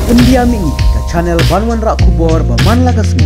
India Mini ke channel Banwan Rak Kubor Baman Lagasmi.